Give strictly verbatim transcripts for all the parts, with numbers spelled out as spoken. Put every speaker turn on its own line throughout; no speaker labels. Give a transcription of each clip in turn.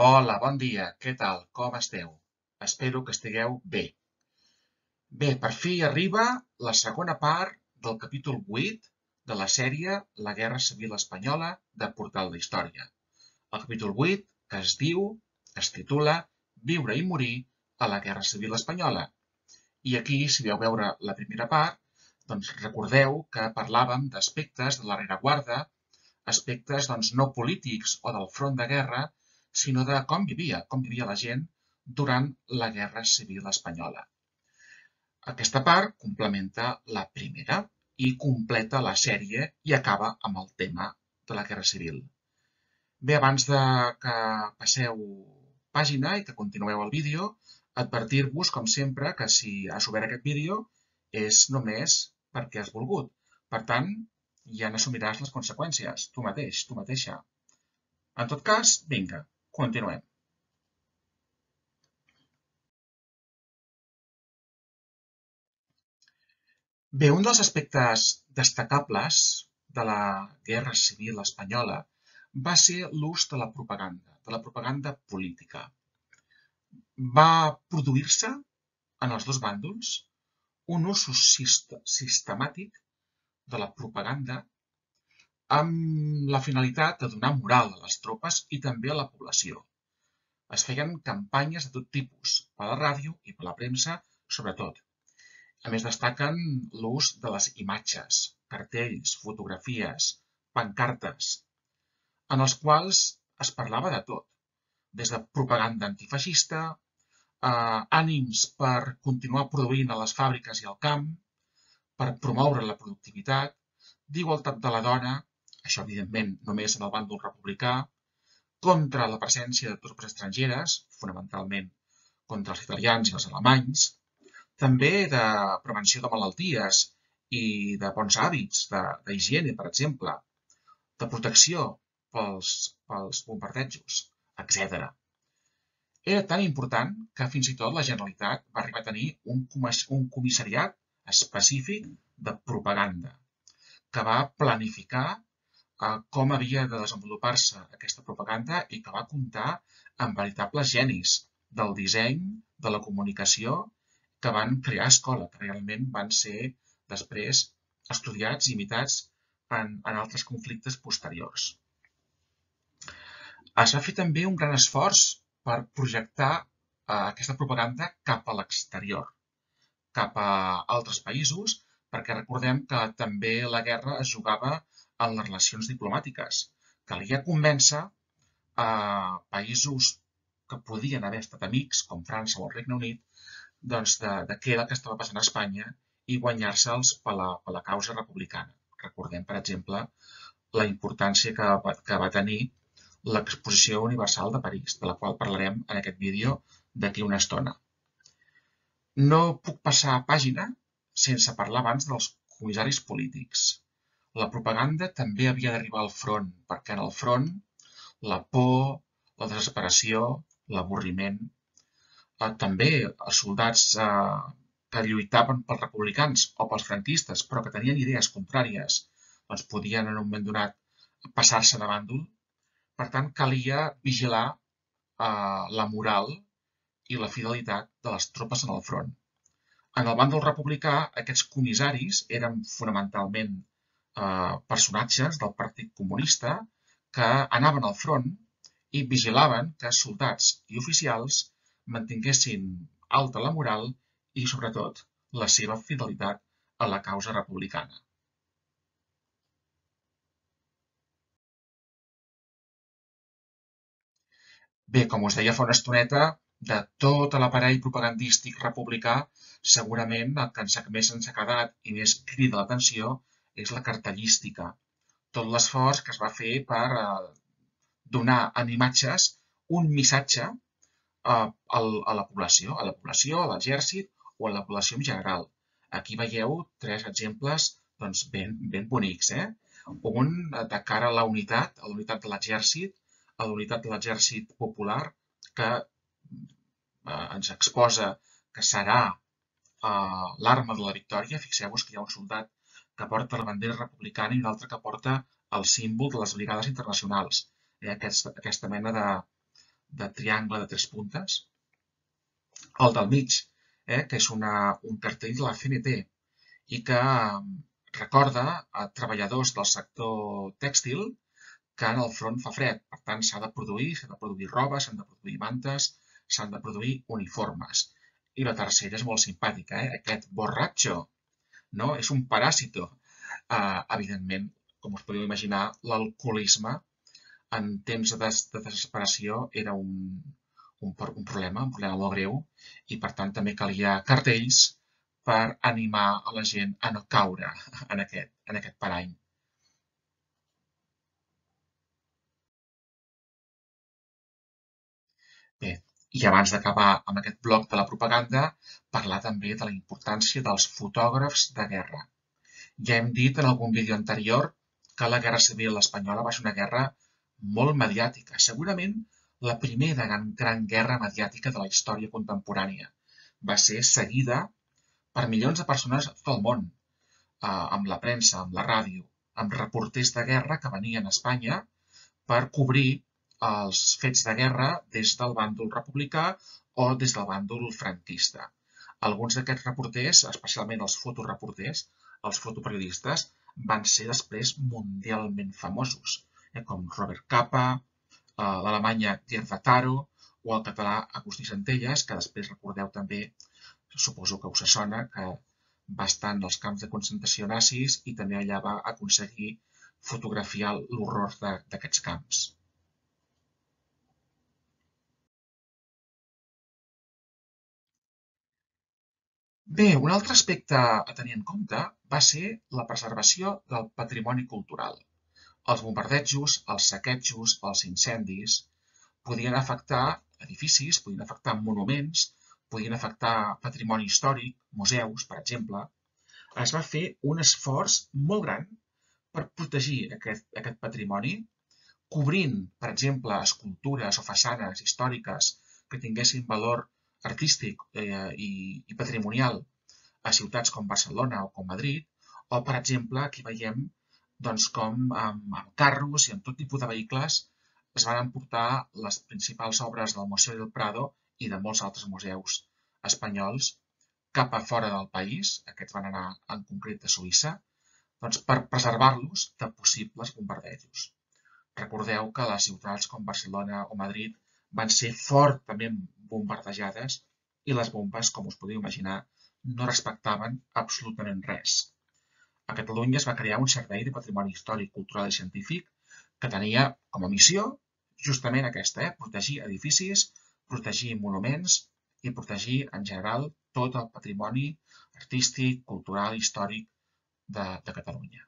Hola, bon dia, què tal, com esteu? Espero que estigueu bé. Bé, per fi arriba la segona part del capítol vuit de la sèrie La Guerra Civil Espanyola de Portal d'Història. El capítol vuit, que es diu, es titula Viure i morir a la Guerra Civil Espanyola. I aquí, si vau veure la primera part, doncs recordeu que parlàvem d'aspectes de la rereguarda, aspectes doncs, no polítics o del front de guerra, sinó de com vivia, com vivia la gent durant la Guerra Civil Espanyola. Aquesta part complementa la primera i completa la sèrie i acaba amb el tema de la Guerra Civil. Bé, abans de que passeu pàgina i que continueu el vídeo, advertir-vos, com sempre, que si has obert aquest vídeo és només perquè has volgut. Per tant, ja n'assumiràs les conseqüències, tu mateix, tu mateixa. En tot cas, vinga, continuem. Bé, un dels aspectes destacables de la Guerra Civil Espanyola va ser l'ús de la propaganda, de la propaganda política. Va produir-se, en els dos bàndols, un ús sistemàtic de la propaganda amb la finalitat de donar moral a les tropes i també a la població. Es feien campanyes de tot tipus, per la ràdio i per la premsa, sobretot. A més, destaquen l'ús de les imatges, cartells, fotografies, pancartes, en els quals es parlava de tot, des de propaganda antifeixista, eh, ànims per continuar produint a les fàbriques i al camp, per promoure la productivitat, d'igualtat de la dona, això evidentment només en el bàndol republicà, contra la presència de tropes estrangeres, fonamentalment contra els italians i els alemanys, també de prevenció de malalties i de bons hàbits, d'higiene, per exemple, de protecció pels, pels bombardejos, etcètera. Era tan important que fins i tot la Generalitat va arribar a tenir un, un comissariat específic de propaganda, que va planificar eh, com havia de desenvolupar-se aquesta propaganda i que va comptar amb veritables genis del disseny, de la comunicació, que van crear escola, que realment van ser després estudiats i imitats en, en altres conflictes posteriors. Es va fer també un gran esforç per projectar eh, aquesta propaganda cap a l'exterior, cap a altres països, perquè recordem que també la guerra es jugava en les relacions diplomàtiques. Calia convèncer a països que podien haver estat amics, com França o el Regne Unit, doncs de, de què era el que estava passant a Espanya i guanyar-se'ls per la, per la causa republicana. Recordem, per exemple, la importància que va, que va tenir l'Exposició Universal de París, de la qual parlarem en aquest vídeo d'aquí una estona. No puc passar pàgina sense parlar abans dels comissaris polítics. La propaganda també havia d'arribar al front, perquè en el front la por, la desesperació, l'avorriment, eh, també els soldats eh, que lluitaven pels republicans o pels franquistes, però que tenien idees contràries, doncs podien en un moment donat passar-se de bàndol. Per tant, calia vigilar eh, la moral i la fidelitat de les tropes en el front. En el bàndol republicà, aquests comissaris eren fonamentalment eh, personatges del Partit Comunista que anaven al front i vigilaven que soldats i oficials mantinguessin alta la moral i, sobretot, la seva fidelitat a la causa republicana. Bé, com us deia fa una estoneta, de tot l'aparell propagandístic republicà, segurament el que més ens ha quedat i més crida l'atenció és la cartellística. Tot l'esforç que es va fer per eh, donar en imatges un missatge a, a la població, a la població, a l'exèrcit o a la població en general. Aquí veieu tres exemples doncs, ben, ben bonics. Eh? Un de cara a la unitat, a la unitat de l'exèrcit, a la unitat de l'exèrcit popular, que eh, ens exposa que serà eh, l'arma de la victòria. Fixeu-vos que hi ha un soldat que porta la bandera republicana i un altre que porta el símbol de les brigades internacionals. Eh, aquest, aquesta mena de, de triangle de tres puntes. El del mig, eh, que és una, un cartell de la C N T i que recorda a treballadors del sector tèxtil que en el front fa fred. Per tant, s'ha de produir, s'ha de produir roba, s'han de produir mantes, s'han de produir uniformes. I la tercera és molt simpàtica, eh? Aquest borratxo, no? És un paràsito. Uh, evidentment, com us podeu imaginar, l'alcoholisme en temps de, des de desesperació era un, un, un problema, un problema molt greu, i per tant també calia cartells per animar a la gent a no caure en aquest, en aquest parany. Bé, i abans d'acabar amb aquest bloc de la propaganda, parlar també de la importància dels fotògrafs de guerra. Ja hem dit en algun vídeo anterior que la Guerra Civil Espanyola va ser una guerra molt mediàtica, segurament la primera gran, gran guerra mediàtica de la història contemporània. Va ser seguida per milions de persones a tot el món, eh, amb la premsa, amb la ràdio, amb reporters de guerra que venien a Espanya per cobrir els fets de guerra des del bàndol republicà o des del bàndol franquista. Alguns d'aquests reporters, especialment els fotoreporters, els fotoperiodistes, van ser després mundialment famosos, eh, com Robert Capa, eh, l'alemanya Gerda Taro o el català Agustí Centelles, que després recordeu també, suposo que us sona, que va estar en els camps de concentració nazis i també allà va aconseguir fotografiar l'horror d'aquests camps. Bé, un altre aspecte a tenir en compte va ser la preservació del patrimoni cultural. Els bombardejos, els saquejos, els incendis podien afectar edificis, podien afectar monuments, podien afectar patrimoni històric, museus, per exemple. Es va fer un esforç molt gran per protegir aquest, aquest patrimoni, cobrint, per exemple, escultures o façanes històriques que tinguessin valor artístic eh, i, i patrimonial a ciutats com Barcelona o com Madrid, o, per exemple, aquí veiem doncs, com amb, amb carros i amb tot tipus de vehicles es van emportar les principals obres del Museu del Prado i de molts altres museus espanyols cap a fora del país, aquests van anar en concret a Suïssa, doncs, per preservar-los de possibles bombardejos. Recordeu que les ciutats com Barcelona o Madrid van ser fortament bombardejades i les bombes, com us podeu imaginar, no respectaven absolutament res. A Catalunya es va crear un servei de patrimoni històric, cultural i científic que tenia com a missió justament aquesta, eh? protegir edificis, protegir monuments i protegir, en general, tot el patrimoni artístic, cultural i històric de, de Catalunya.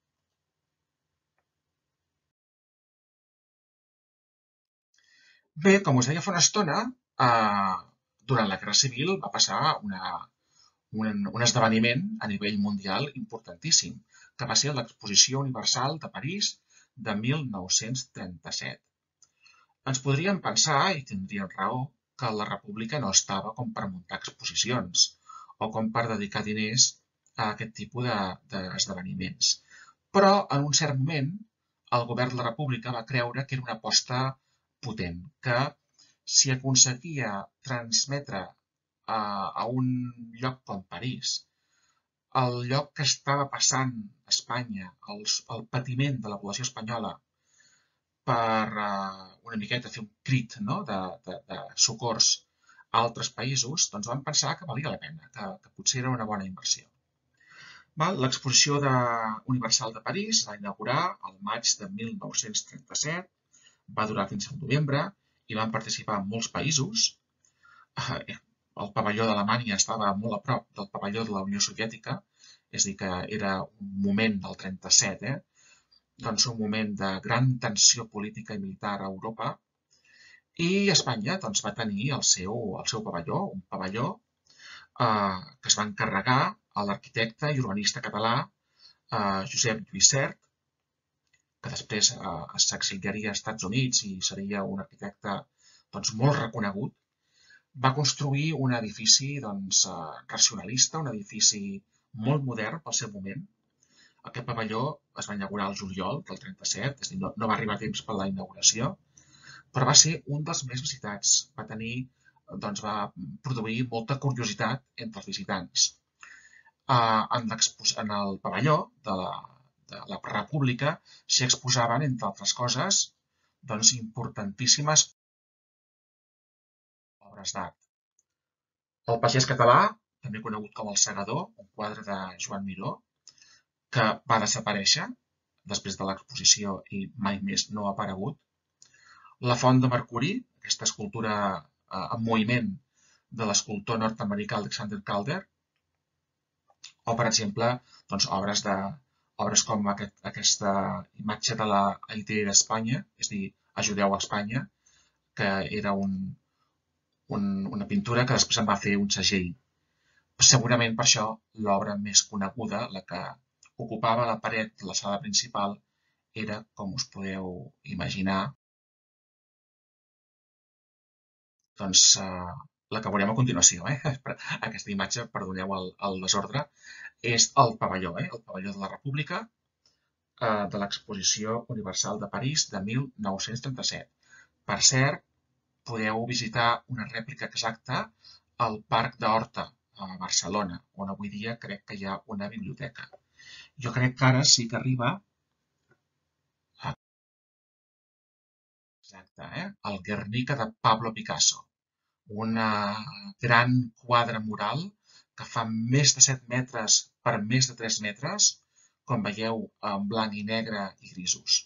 Bé, com us deia fa una estona, eh, durant la Guerra Civil va passar una, un, un esdeveniment a nivell mundial importantíssim, que va ser l'Exposició Universal de París de mil nou-cents trenta-set. Ens podríem pensar, i tindríem raó, que la República no estava com per muntar exposicions o com per dedicar diners a aquest tipus d'esdeveniments. Però, en un cert moment, el govern de la República va creure que era una aposta potent, que si aconseguia transmetre a, a un lloc com París el lloc que estava passant a Espanya, els, el patiment de la població espanyola, per uh, una miqueta fer un crit, no? de, de, de socors a altres països, doncs vam pensar que valia la pena, que, que potser era una bona inversió. L'exposició de... Universal de París va inaugurar el maig de mil nou-cents trenta-set, va durar fins al novembre i van participar molts països. El pavelló d'Alemanya estava molt a prop del pavelló de la Unió Soviètica, és a dir, que era un moment del trenta-set, eh? doncs un moment de gran tensió política i militar a Europa, i Espanya doncs, va tenir el seu, el seu pavelló, un pavelló eh, que es va encarregar a l'arquitecte i urbanista català eh, Josep Lluís Sert, que després eh, s'exiliaria als Estats Units i seria un arquitecte doncs, molt reconegut. Va construir un edifici doncs, eh, racionalista, un edifici molt modern pel seu moment. Aquest pavelló es va inaugurar al juliol del trenta-set, és a dir, no, no va arribar a temps per la inauguració, però va ser un dels més visitats. Va tenir, doncs va produir molta curiositat entre els visitants. En el pavelló de la, de la República s'hi exposaven, entre altres coses, doncs, importantíssimes obres d'art. El pagès català, també conegut com el Segador, un quadre de Joan Miró, que va desaparèixer després de l'exposició i mai més no ha aparegut. La Font de Mercuri, aquesta escultura en moviment de l'escultor nord-americà Alexander Calder, o, per exemple, doncs, obres, de, obres com aquest, aquesta imatge de la Haití d'Espanya, és a dir, Ajudeu a Espanya, que era un, un, una pintura que després en va fer un segell. Segurament per això l'obra més coneguda, la que ocupava la paret de la sala principal, era, com us podeu imaginar, doncs, eh, la que veurem a continuació. Eh? Aquesta imatge, perdoneu el, el desordre, és el pavelló, eh? el pavelló de la República eh, de l'Exposició Universal de París de mil nou-cents trenta-set. Per cert, podeu visitar una rèplica exacta al Parc d'Horta, a Barcelona, on avui dia crec que hi ha una biblioteca. Jo crec que ara sí que arriba a... Exacte, eh? El Guernica de Pablo Picasso. Un gran quadre mural que fa més de set metres per més de tres metres, com veieu, en blanc i negre i grisos.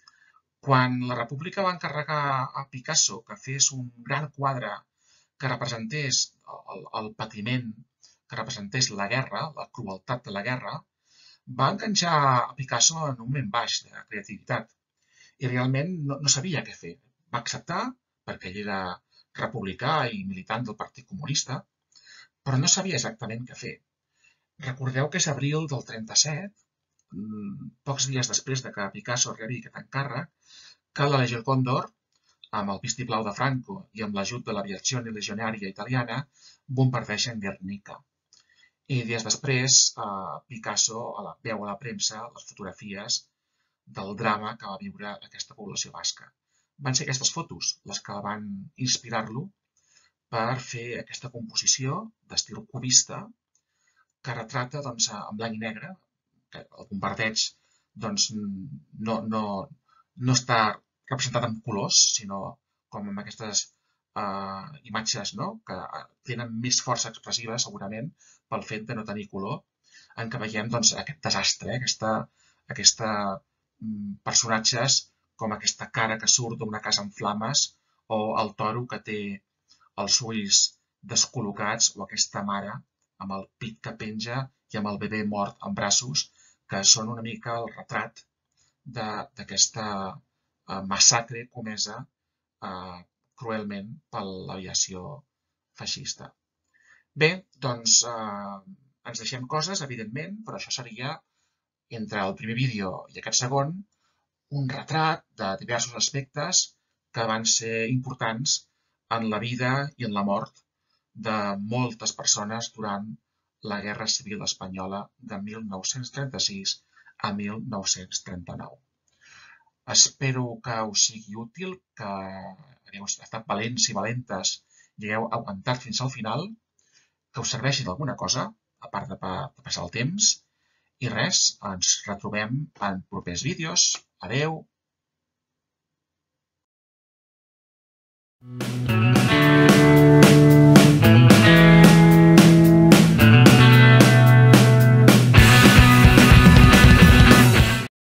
Quan la República va encarregar a Picasso que fes un gran quadre que representés el, el patiment, que representés la guerra, la crueltat de la guerra, va enganxar a Picasso en un moment baix de creativitat. I realment no, no sabia què fer. Va acceptar, perquè ell era republicà i militant del Partit Comunista, però no sabia exactament què fer. Recordeu que és abril del trenta-set, pocs dies després de que Picasso rebi aquest encàrrec, que la Legió Còndor, amb el vistiplau de Franco i amb l'ajut de l'aviazione legionària italiana, bombardegen Guernica. I dies després, eh, Picasso veu a la premsa les fotografies del drama que va viure aquesta població basca. Van ser aquestes fotos les que van inspirar-lo per fer aquesta composició d'estil cubista que retrata, doncs, en blanc i negre, que el bombardeig doncs, no, no, no està representat en colors, sinó com amb aquestes eh, imatges, no? Que tenen més força expressiva, segurament, pel fet de no tenir color, en què veiem, doncs, aquest desastre, eh? aquesta, aquesta personatges com aquesta cara que surt d'una casa en flames, o el toro que té els ulls descol·locats, o aquesta mare amb el pit que penja i amb el bebè mort en braços, que són una mica el retrat d'aquesta massacre comesa eh, cruelment per l'aviació feixista. Bé, doncs eh, ens deixem coses, evidentment, però això seria, entre el primer vídeo i aquest segon, un retrat de diversos aspectes que van ser importants en la vida i en la mort de moltes persones durant la Guerra Civil Espanyola de mil nou-cents trenta-sis a mil nou-cents trenta-nou. Espero que us sigui útil, que hagueu estat valents i valentes i hagueu aguantat fins al final, que us serveixi d'alguna cosa, a part de passar el temps. I res, ens retrobem en propers vídeos. Adeu!